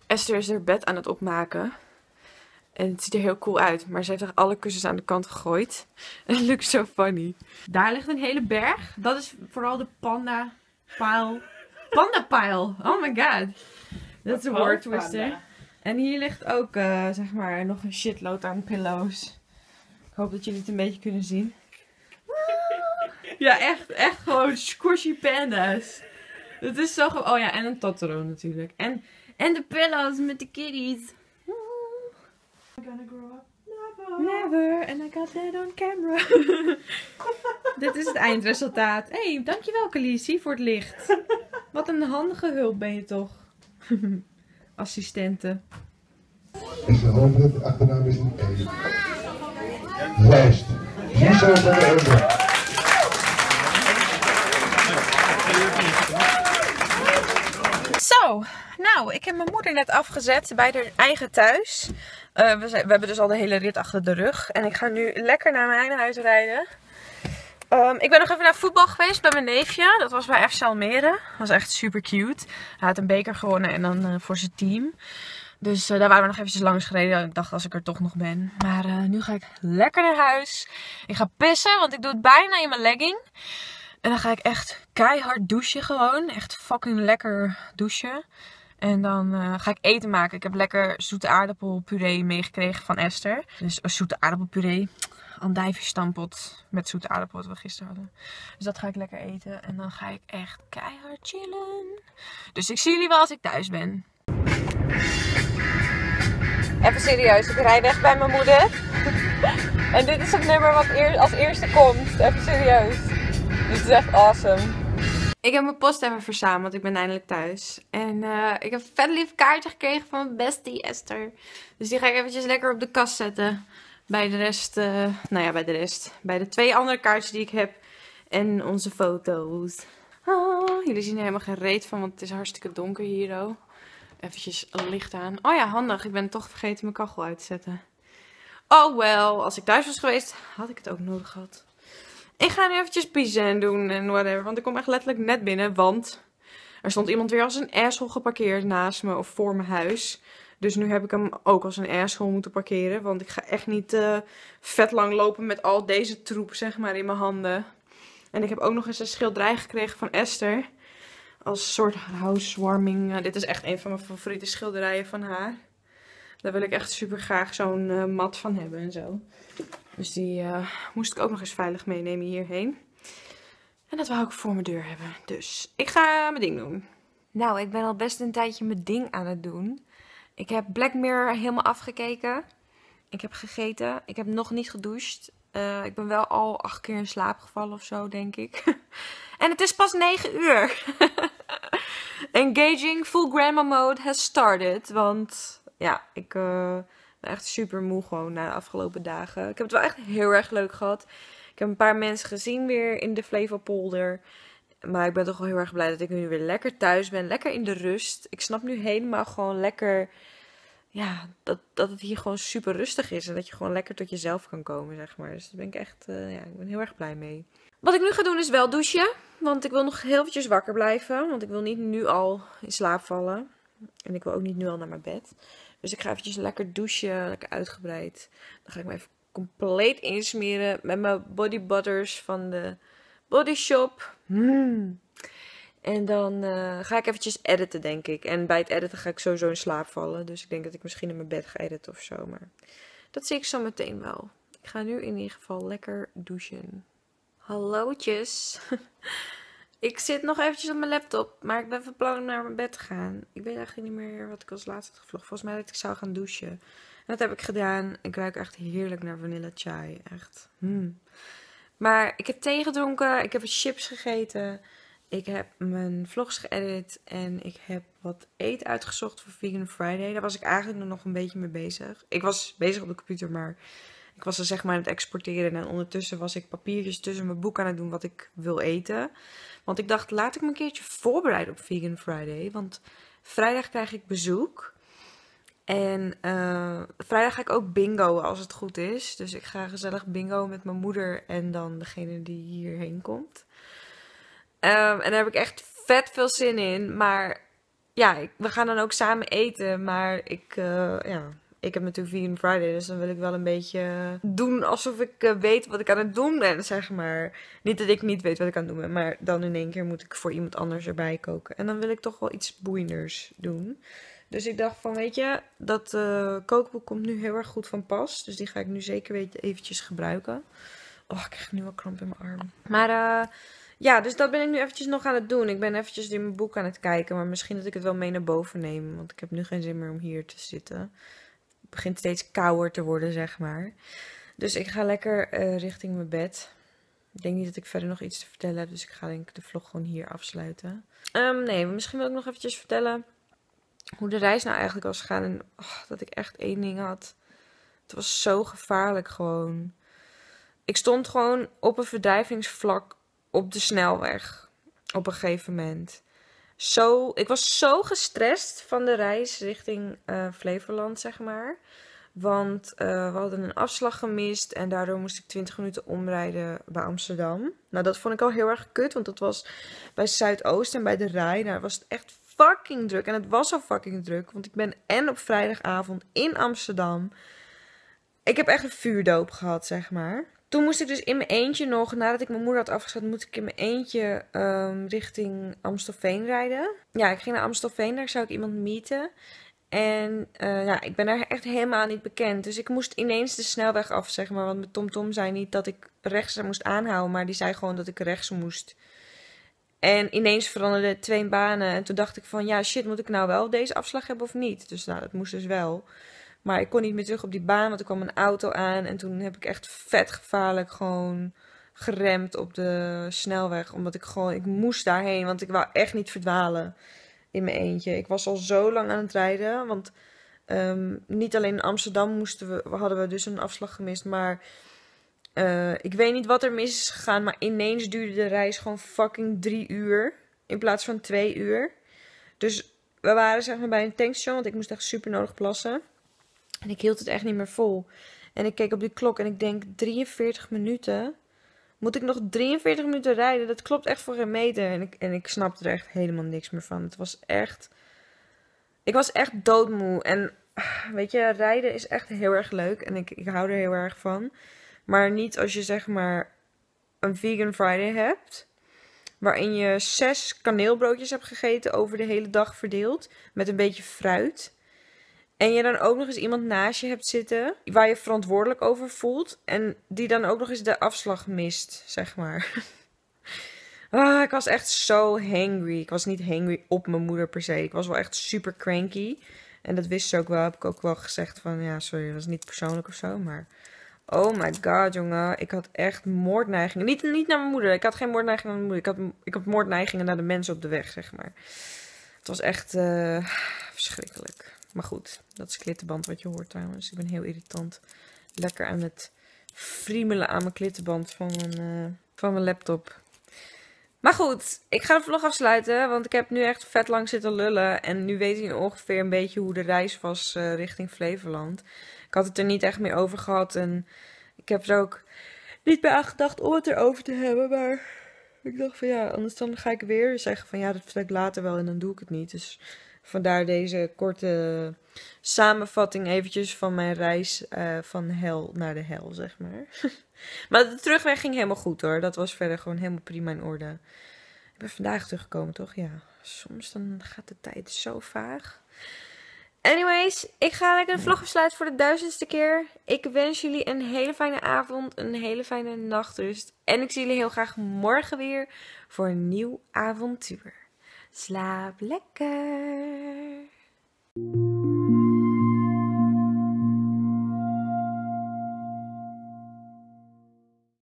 Esther is haar bed aan het opmaken. En het ziet er heel cool uit. Maar ze heeft echt alle kussens aan de kant gegooid. En het looks so funny. Daar ligt een hele berg. Dat is vooral de panda pile. Panda pile. Oh my god. Dat is een word twister. En hier ligt ook zeg maar nog een shitload aan pillows. Ik hoop dat jullie het een beetje kunnen zien. Ja, echt gewoon squishy panda's. Dat is zo gewoon. Oh ja, en een Totoro natuurlijk. En de pillows met de kitties. I'm gonna grow up. Never. And I got that on camera. Dit is het eindresultaat. Hé, hey, dankjewel Khaleesi voor het licht. Wat een handige hulp ben je toch. Assistente. Is de hoofdletter, achternaam is een E. Lijst. Hier zo van de orde. Zo, nou, ik heb mijn moeder net afgezet bij haar eigen thuis. We hebben dus al de hele rit achter de rug. En ik ga nu lekker naar mijn huis rijden. Ik ben nog even naar voetbal geweest bij mijn neefje. Dat was bij FC Almere. Dat was echt super cute. Hij had een beker gewonnen en dan voor zijn team. Dus daar waren we nog eventjes langs gereden. Ik dacht als ik er toch nog ben. Maar nu ga ik lekker naar huis. Ik ga pissen, want ik doe het bijna in mijn legging. En dan ga ik echt keihard douchen gewoon. Echt fucking lekker douchen. En dan ga ik eten maken. Ik heb lekker zoete aardappelpuree meegekregen van Esther. Dus zoete aardappelpuree. Andijvie-stampot met zoete aardappel wat we gisteren hadden. Dus dat ga ik lekker eten. En dan ga ik echt keihard chillen. Dus ik zie jullie wel als ik thuis ben. Even serieus, ik rij weg bij mijn moeder. En dit is het nummer wat als eerste komt. Even serieus. Dit is echt awesome. Ik heb mijn post even verzameld, want ik ben eindelijk thuis. En ik heb een vet lief kaartje gekregen van mijn bestie Esther. Dus die ga ik eventjes lekker op de kast zetten. Bij de rest, nou ja, bij de rest. Bij de 2 andere kaartjes die ik heb. En onze foto's. Ah, jullie zien er helemaal geen reet van, want het is hartstikke donker hier. Oh. Eventjes licht aan. Oh ja, handig. Ik ben toch vergeten mijn kachel uit te zetten. Oh wel, als ik thuis was geweest, had ik het ook nodig gehad. Ik ga nu eventjes piezen doen en whatever. Want ik kom echt letterlijk net binnen. Want er stond iemand weer als een asshole geparkeerd naast me of voor mijn huis. Dus nu heb ik hem ook als een asshole moeten parkeren. Want ik ga echt niet vet lang lopen met al deze troep zeg maar in mijn handen. En ik heb ook nog eens een schilderij gekregen van Esther. Als soort housewarming. Dit is echt een van mijn favoriete schilderijen van haar. Daar wil ik echt super graag zo'n mat van hebben en zo. Dus die moest ik ook nog eens veilig meenemen hierheen. En dat wou ik voor mijn deur hebben. Dus ik ga mijn ding doen. Nou, ik ben al best een tijdje mijn ding aan het doen. Ik heb Black Mirror helemaal afgekeken. Ik heb gegeten. Ik heb nog niet gedoucht. Ik ben wel al 8 keer in slaap gevallen of zo, denk ik. En het is pas 9 uur. Engaging full grandma mode has started. Want ja, ik ben echt super moe gewoon na de afgelopen dagen. Ik heb het wel echt heel erg leuk gehad. Ik heb een paar mensen gezien weer in de Flevopolder. Maar ik ben toch wel heel erg blij dat ik nu weer lekker thuis ben. Lekker in de rust. Ik snap nu helemaal gewoon lekker... Ja, dat het hier gewoon super rustig is. En dat je gewoon lekker tot jezelf kan komen, zeg maar. Dus daar ben ik echt... ja, ik ben heel erg blij mee. Wat ik nu ga doen is wel douchen. Want ik wil nog heel eventjes wakker blijven. Want ik wil niet nu al in slaap vallen. En ik wil ook niet nu al naar mijn bed. Dus ik ga eventjes lekker douchen. Lekker uitgebreid. Dan ga ik me even compleet insmeren met mijn body butters van de Body Shop. En dan ga ik eventjes editen, denk ik. En bij het editen ga ik sowieso in slaap vallen. Dus ik denk dat ik misschien in mijn bed ga editen of zo. Maar dat zie ik zo meteen wel. Ik ga nu in ieder geval lekker douchen. Hallootjes. Ik zit nog eventjes op mijn laptop. Maar ik ben van plan om naar mijn bed te gaan. Ik weet eigenlijk niet meer wat ik als laatste had gevlogd. Volgens mij dat ik zou gaan douchen. En dat heb ik gedaan. Ik ruik echt heerlijk naar vanilla chai. Echt. Maar ik heb thee gedronken. Ik heb chips gegeten. Ik heb mijn vlogs geëdit en ik heb wat eten uitgezocht voor Vegan Friday. Daar was ik eigenlijk nog een beetje mee bezig. Ik was bezig op de computer, maar ik was er zeg maar aan het exporteren. En ondertussen was ik papiertjes tussen mijn boek aan het doen wat ik wil eten. Want ik dacht, laat ik me een keertje voorbereiden op Vegan Friday. Want vrijdag krijg ik bezoek. En vrijdag ga ik ook bingo als het goed is. Dus ik ga gezellig bingo met mijn moeder en dan degene die hierheen komt. En daar heb ik echt vet veel zin in. Maar ja, we gaan dan ook samen eten. Maar ik heb natuurlijk Vegan Friday. Dus dan wil ik wel een beetje doen alsof ik weet wat ik aan het doen ben, zeg maar. Niet dat ik niet weet wat ik aan het doen ben. Maar dan in één keer moet ik voor iemand anders erbij koken. En dan wil ik toch wel iets boeienders doen. Dus ik dacht van, weet je, dat kookboek komt nu heel erg goed van pas. Dus die ga ik nu zeker weten eventjes gebruiken. Oh, ik krijg nu al kramp in mijn arm. Maar ja, dus dat ben ik nu eventjes nog aan het doen. Ik ben eventjes in mijn boek aan het kijken. Maar misschien dat ik het wel mee naar boven neem. Want ik heb nu geen zin meer om hier te zitten. Het begint steeds kouder te worden, zeg maar. Dus ik ga lekker richting mijn bed. Ik denk niet dat ik verder nog iets te vertellen heb. Dus ik ga denk ik de vlog gewoon hier afsluiten. Nee, misschien wil ik nog eventjes vertellen hoe de reis nou eigenlijk was gegaan. En dat ik echt één ding had. Het was zo gevaarlijk gewoon. Ik stond gewoon op een verdrijvingsvlak op de snelweg. Op een gegeven moment. Ik was zo gestrest van de reis richting Flevoland, zeg maar. Want we hadden een afslag gemist. En daardoor moest ik 20 minuten omrijden bij Amsterdam. Nou, dat vond ik al heel erg kut. Want dat was bij Zuidoost en bij de Rij. Daar was het echt fucking druk. En het was al fucking druk. Want ik ben op vrijdagavond in Amsterdam. Ik heb echt een vuurdoop gehad, zeg maar. Toen moest ik dus in mijn eentje nog, nadat ik mijn moeder had afgezet, moest ik in mijn eentje richting Amstelveen rijden. Ja, ik ging naar Amstelveen, daar zou ik iemand meeten. En ik ben daar echt helemaal niet bekend. Dus ik moest ineens de snelweg af, zeg maar. Want mijn TomTom zei niet dat ik rechts moest aanhouden, maar die zei gewoon dat ik rechts moest. En ineens veranderden 2 banen. En toen dacht ik van, ja shit, moet ik nou wel deze afslag hebben of niet? Dus nou, dat moest dus wel. Maar ik kon niet meer terug op die baan, want er kwam een auto aan. En toen heb ik echt vet gevaarlijk gewoon geremd op de snelweg. Omdat ik moest daarheen, want ik wou echt niet verdwalen in mijn eentje. Ik was al zo lang aan het rijden, want niet alleen in Amsterdam hadden we dus een afslag gemist. Maar ik weet niet wat er mis is gegaan, maar ineens duurde de reis gewoon fucking 3 uur in plaats van 2 uur. Dus we waren zeg maar bij een tankstation, want ik moest echt super nodig plassen. En ik hield het echt niet meer vol. En ik keek op die klok en ik denk 43 minuten. Moet ik nog 43 minuten rijden? Dat klopt echt voor geen meter. En ik snapte er echt helemaal niks meer van. Ik was echt doodmoe. En weet je, rijden is echt heel erg leuk. En ik hou er heel erg van. Maar niet als je zeg maar een Vegan Friday hebt. Waarin je 6 kaneelbroodjes hebt gegeten over de hele dag verdeeld. Met een beetje fruit. En je dan ook nog eens iemand naast je hebt zitten waar je verantwoordelijk over voelt. En die dan ook nog eens de afslag mist, zeg maar. Ik was echt zo hangry. Ik was niet hangry op mijn moeder per se. Ik was wel echt super cranky. En dat wist ze ook wel. Heb ik ook wel gezegd van, ja sorry, dat was niet persoonlijk of zo. Maar oh my god, jongen. Ik had echt moordneigingen. Niet naar mijn moeder. Ik had geen moordneigingen naar mijn moeder. Ik had moordneigingen naar de mensen op de weg, zeg maar. Het was echt verschrikkelijk. Maar goed, dat is klittenband wat je hoort trouwens. Ik ben heel irritant. Lekker aan het friemelen aan mijn klittenband van mijn laptop. Maar goed, ik ga de vlog afsluiten. Want ik heb nu echt vet lang zitten lullen. En nu weet ik ongeveer een beetje hoe de reis was richting Flevoland. Ik had het er niet echt meer over gehad. En ik heb er ook niet bij aan gedacht om het erover te hebben. Maar ik dacht van ja, anders dan ga ik weer zeggen van ja, dat vertel ik later wel. En dan doe ik het niet. Dus vandaar deze korte samenvatting eventjes van mijn reis van hel naar de hel, zeg maar. Maar de terugweg ging helemaal goed hoor. Dat was verder gewoon helemaal prima in orde. Ik ben vandaag teruggekomen, toch? Ja, soms dan gaat de tijd zo vaag. Anyways, ik ga lekker de vlog afsluiten voor de 1000ste keer. Ik wens jullie een hele fijne avond, een hele fijne nachtrust. En ik zie jullie heel graag morgen weer voor een nieuw avontuur. Slaap lekker!